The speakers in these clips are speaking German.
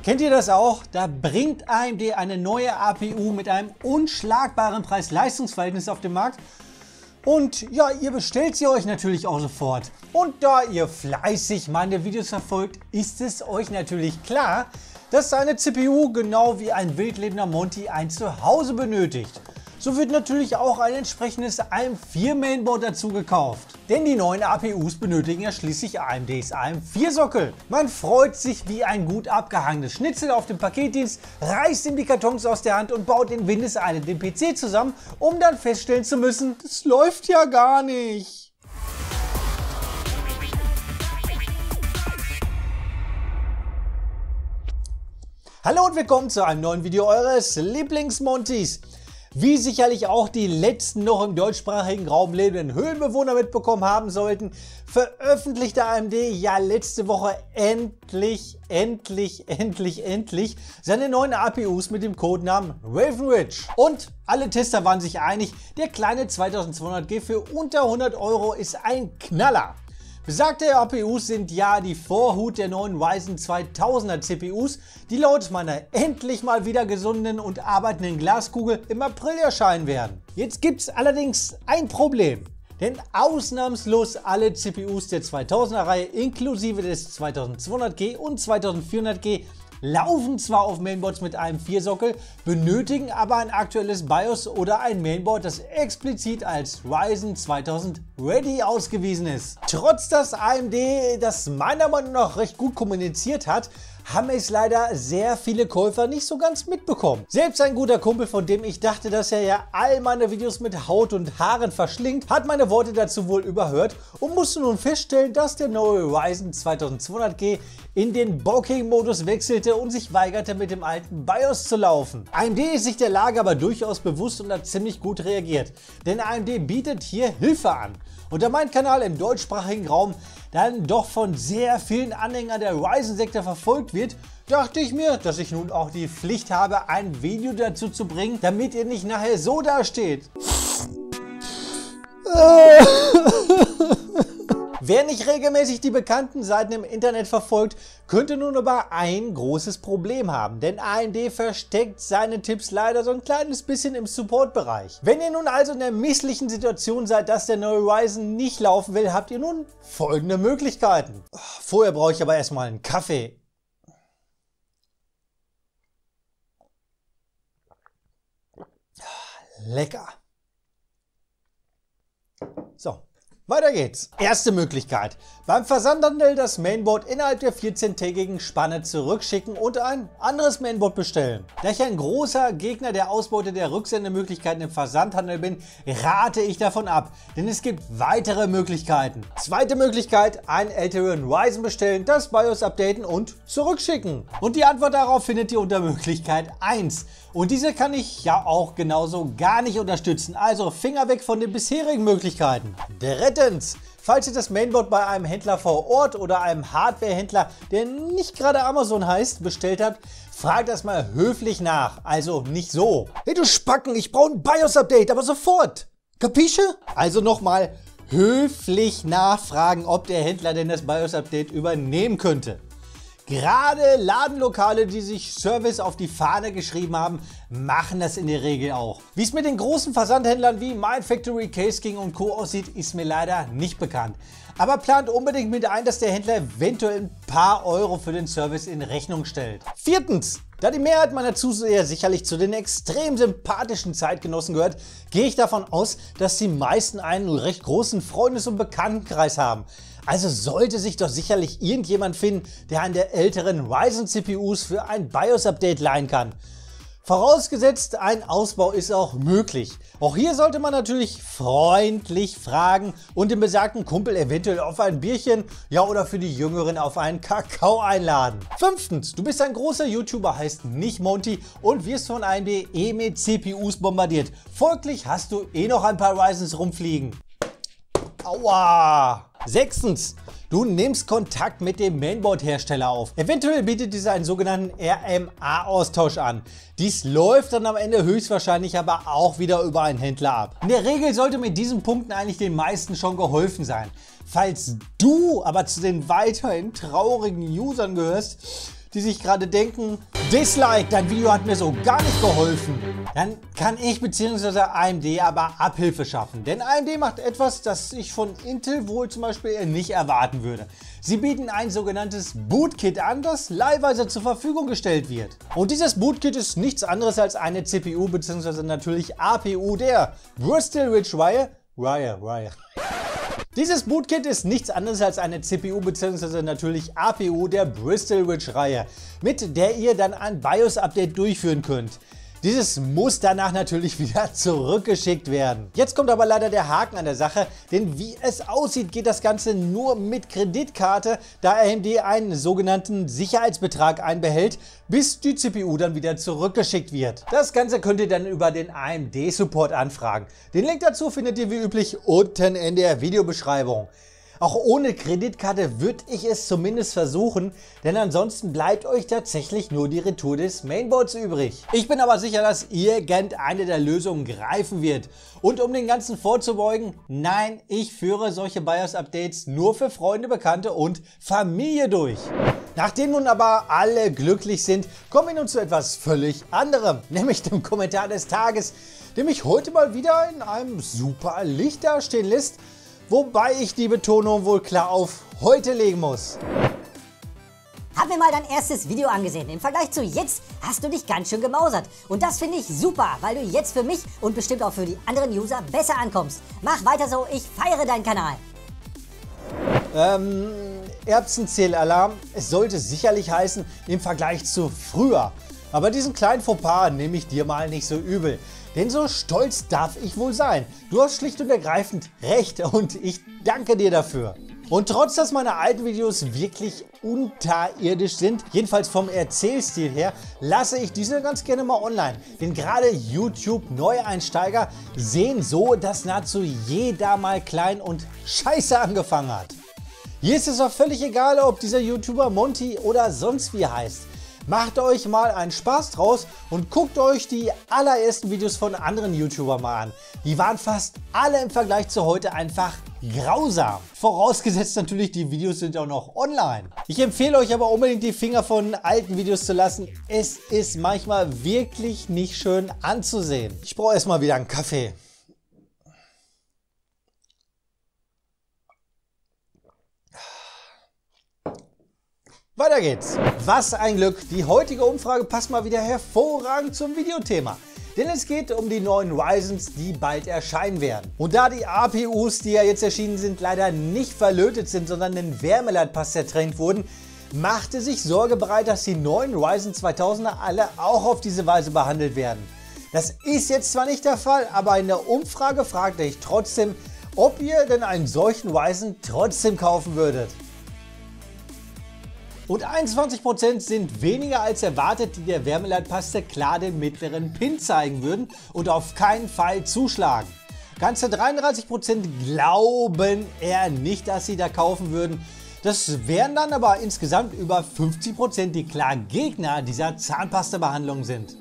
Kennt ihr das auch? Da bringt AMD eine neue APU mit einem unschlagbaren Preis-Leistungs-Verhältnis auf den Markt. Und ja, ihr bestellt sie euch natürlich auch sofort. Und da ihr fleißig meine Videos verfolgt, ist es euch natürlich klar, dass eine CPU genau wie ein wildlebender Monty ein Zuhause benötigt. So wird natürlich auch ein entsprechendes AM4 Mainboard dazu gekauft. Denn die neuen APUs benötigen ja schließlich AMDs AM4-Sockel. Man freut sich wie ein gut abgehangenes Schnitzel auf dem Paketdienst, reißt ihm die Kartons aus der Hand und baut in Windeseile den PC zusammen, um dann feststellen zu müssen, das läuft ja gar nicht. Hallo und willkommen zu einem neuen Video eures Lieblings-Montys. Wie sicherlich auch die letzten noch im deutschsprachigen Raum lebenden Höhlenbewohner mitbekommen haben sollten, veröffentlichte AMD ja letzte Woche endlich seine neuen APUs mit dem Codenamen Raven Ridge. Und alle Tester waren sich einig, der kleine 2200G für unter 100 € ist ein Knaller. Besagte APUs sind ja die Vorhut der neuen Ryzen 2000er CPUs, die laut meiner endlich mal wieder gesunden und arbeitenden Glaskugel im April erscheinen werden. Jetzt gibt's allerdings ein Problem, denn ausnahmslos alle CPUs der 2000er Reihe inklusive des 2200G und 2400G laufen zwar auf Mainboards mit einem AM4-Sockel, benötigen aber ein aktuelles BIOS oder ein Mainboard, das explizit als Ryzen 2000 Ready ausgewiesen ist. Trotz dass AMD das meiner Meinung nach recht gut kommuniziert hat, haben es leider sehr viele Käufer nicht so ganz mitbekommen. Selbst ein guter Kumpel, von dem ich dachte, dass er ja all meine Videos mit Haut und Haaren verschlingt, hat meine Worte dazu wohl überhört und musste nun feststellen, dass der neue Ryzen 2200G in den Bokeh-Modus wechselte und sich weigerte, mit dem alten BIOS zu laufen. AMD ist sich der Lage aber durchaus bewusst und hat ziemlich gut reagiert, denn AMD bietet hier Hilfe an. Und da mein Kanal im deutschsprachigen Raum dann doch von sehr vielen Anhängern der Ryzen-Sektor verfolgt wird, dachte ich mir, dass ich nun auch die Pflicht habe, ein Video dazu zu bringen, damit ihr nicht nachher so dasteht. Wer nicht regelmäßig die bekannten Seiten im Internet verfolgt, könnte nun aber ein großes Problem haben, denn AMD versteckt seine Tipps leider so ein kleines bisschen im Support-Bereich. Wenn ihr nun also in der misslichen Situation seid, dass der neue Ryzen nicht laufen will, habt ihr nun folgende Möglichkeiten. Vorher brauche ich aber erstmal einen Kaffee. Lecker. So. Weiter geht's. Erste Möglichkeit. Beim Versandhandel das Mainboard innerhalb der 14-tägigen Spanne zurückschicken und ein anderes Mainboard bestellen. Da ich ein großer Gegner der Ausbeute der Rücksendemöglichkeiten im Versandhandel bin, rate ich davon ab, denn es gibt weitere Möglichkeiten. Zweite Möglichkeit, einen älteren Ryzen bestellen, das BIOS updaten und zurückschicken. Und die Antwort darauf findet ihr unter Möglichkeit 1. Und diese kann ich ja auch genauso gar nicht unterstützen, also Finger weg von den bisherigen Möglichkeiten. Drittens, falls ihr das Mainboard bei einem Händler vor Ort oder einem Hardwarehändler, der nicht gerade Amazon heißt, bestellt habt, fragt erstmal höflich nach, also nicht so. Hey du Spacken, ich brauche ein BIOS-Update, aber sofort. Kapische? Also nochmal höflich nachfragen, ob der Händler denn das BIOS-Update übernehmen könnte. Gerade Ladenlokale, die sich Service auf die Fahne geschrieben haben, machen das in der Regel auch. Wie es mit den großen Versandhändlern wie Mindfactory, Case King und Co. aussieht, ist mir leider nicht bekannt. Aber plant unbedingt mit ein, dass der Händler eventuell ein paar Euro für den Service in Rechnung stellt. Viertens, da die Mehrheit meiner Zuseher sicherlich zu den extrem sympathischen Zeitgenossen gehört, gehe ich davon aus, dass die meisten einen recht großen Freundes- und Bekanntenkreis haben. Also sollte sich doch sicherlich irgendjemand finden, der einen der älteren Ryzen-CPUs für ein BIOS-Update leihen kann. Vorausgesetzt, ein Ausbau ist auch möglich. Auch hier sollte man natürlich freundlich fragen und den besagten Kumpel eventuell auf ein Bierchen, ja oder für die Jüngeren auf einen Kakao einladen. Fünftens, du bist ein großer YouTuber, heißt nicht Monty und wirst von AMD mit CPUs bombardiert. Folglich hast du noch ein paar Ryzens rumfliegen. Aua! Sechstens, du nimmst Kontakt mit dem Mainboard-Hersteller auf. Eventuell bietet dieser einen sogenannten RMA-Austausch an. Dies läuft dann am Ende höchstwahrscheinlich aber auch wieder über einen Händler ab. In der Regel sollte mit diesen Punkten eigentlich den meisten schon geholfen sein. Falls du aber zu den weiterhin traurigen Usern gehörst, die sich gerade denken, Dislike, dein Video hat mir so gar nicht geholfen. Dann kann ich bzw. AMD aber Abhilfe schaffen. Denn AMD macht etwas, das ich von Intel wohl zum Beispiel eher nicht erwarten würde. Sie bieten ein sogenanntes Bootkit an, das leihweise zur Verfügung gestellt wird. Und dieses Bootkit ist nichts anderes als eine CPU bzw. natürlich APU der Bristol Ridge Reihe. Dieses Bootkit ist nichts anderes als eine CPU bzw. natürlich APU der Bristol Ridge Reihe, mit der ihr dann ein BIOS-Update durchführen könnt. Dieses muss danach natürlich wieder zurückgeschickt werden. Jetzt kommt aber leider der Haken an der Sache, denn wie es aussieht, geht das Ganze nur mit Kreditkarte, da AMD einen sogenannten Sicherheitsbetrag einbehält, bis die CPU dann wieder zurückgeschickt wird. Das Ganze könnt ihr dann über den AMD-Support anfragen. Den Link dazu findet ihr wie üblich unten in der Videobeschreibung. Auch ohne Kreditkarte würde ich es zumindest versuchen, denn ansonsten bleibt euch tatsächlich nur die Retour des Mainboards übrig. Ich bin aber sicher, dass irgendeine der Lösungen greifen wird. Und um den Ganzen vorzubeugen, nein, ich führe solche BIOS-Updates nur für Freunde, Bekannte und Familie durch. Nachdem nun aber alle glücklich sind, kommen wir nun zu etwas völlig anderem, nämlich dem Kommentar des Tages, der mich heute mal wieder in einem super Licht dastehen lässt. Wobei ich die Betonung wohl klar auf heute legen muss. Hab mir mal dein erstes Video angesehen. Im Vergleich zu jetzt hast du dich ganz schön gemausert. Und das finde ich super, weil du jetzt für mich und bestimmt auch für die anderen User besser ankommst. Mach weiter so, ich feiere deinen Kanal. Erbsenzählalarm, es sollte sicherlich heißen im Vergleich zu früher. Aber diesen kleinen Fauxpas nehme ich dir mal nicht so übel. Denn so stolz darf ich wohl sein. Du hast schlicht und ergreifend recht und ich danke dir dafür. Und trotz, dass meine alten Videos wirklich unterirdisch sind, jedenfalls vom Erzählstil her, lasse ich diese ganz gerne mal online. Denn gerade YouTube-Neueinsteiger sehen so, dass nahezu jeder mal klein und scheiße angefangen hat. Hier ist es auch völlig egal, ob dieser YouTuber Monty oder sonst wie heißt. Macht euch mal einen Spaß draus und guckt euch die allerersten Videos von anderen YouTubern mal an. Die waren fast alle im Vergleich zu heute einfach grausam. Vorausgesetzt natürlich, die Videos sind auch noch online. Ich empfehle euch aber unbedingt die Finger von alten Videos zu lassen. Es ist manchmal wirklich nicht schön anzusehen. Ich brauche erstmal wieder einen Kaffee. Weiter geht's. Was ein Glück. Die heutige Umfrage passt mal wieder hervorragend zum Videothema. Denn es geht um die neuen Ryzens, die bald erscheinen werden. Und da die APUs, die ja jetzt erschienen sind, leider nicht verlötet sind, sondern in Wärmeleitpass ertränkt wurden, machte sich Sorge bereit, dass die neuen Ryzen 2000er alle auch auf diese Weise behandelt werden. Das ist jetzt zwar nicht der Fall, aber in der Umfrage fragte ich trotzdem, ob ihr denn einen solchen Ryzen trotzdem kaufen würdet. Und 21% sind weniger als erwartet, die der Wärmeleitpaste klar den mittleren Pin zeigen würden und auf keinen Fall zuschlagen. Ganze 33% glauben eher nicht, dass sie da kaufen würden. Das wären dann aber insgesamt über 50%, die klar Gegner dieser Zahnpasta-Behandlung sind.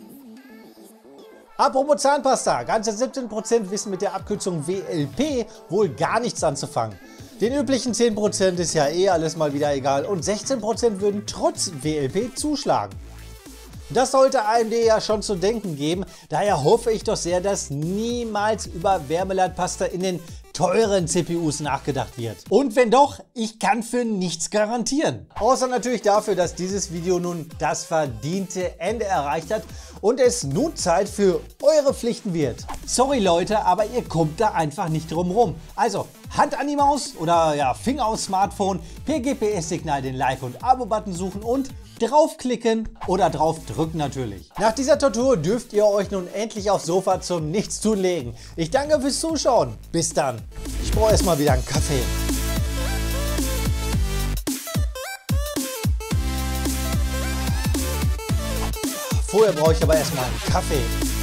Apropos Zahnpasta, ganze 17% wissen mit der Abkürzung WLP wohl gar nichts anzufangen. Den üblichen 10% ist ja eh alles mal wieder egal und 16% würden trotz WLP zuschlagen. Das sollte AMD ja schon zu denken geben, daher hoffe ich doch sehr, dass niemals über Wärmeleitpaste in den teuren CPUs nachgedacht wird. Und wenn doch, ich kann für nichts garantieren. Außer natürlich dafür, dass dieses Video nun das verdiente Ende erreicht hat und es nun Zeit für eure Pflichten wird. Sorry Leute, aber ihr kommt da einfach nicht drum rum. Also Hand an die Maus oder ja, Finger aufs Smartphone, per GPS-Signal den Like- und Abo-Button suchen und draufklicken oder draufdrücken natürlich. Nach dieser Tortur dürft ihr euch nun endlich aufs Sofa zum Nichtstun legen. Ich danke fürs Zuschauen. Bis dann. Ich brauche erstmal wieder einen Kaffee. Vorher brauche ich aber erstmal einen Kaffee.